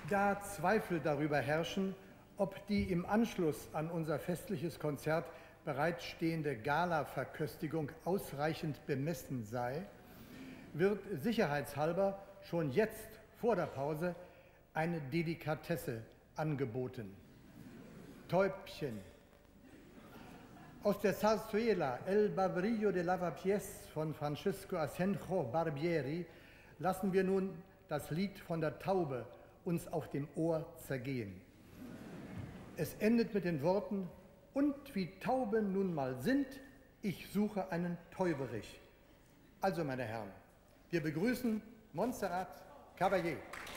Da Zweifel darüber herrschen, ob die im Anschluss an unser festliches Konzert bereitstehende Gala-Verköstigung ausreichend bemessen sei, wird sicherheitshalber schon jetzt vor der Pause eine Delikatesse angeboten. Täubchen. Aus der Zarzuela El Barbrillo de Lavapiés von Francisco Asenjo Barbieri lassen wir nun das Lied von der Taube uns auf dem Ohr zergehen. Es endet mit den Worten: Und wie Tauben nun mal sind, ich suche einen Täuberich. Also, meine Herren, wir begrüßen Montserrat Caballé.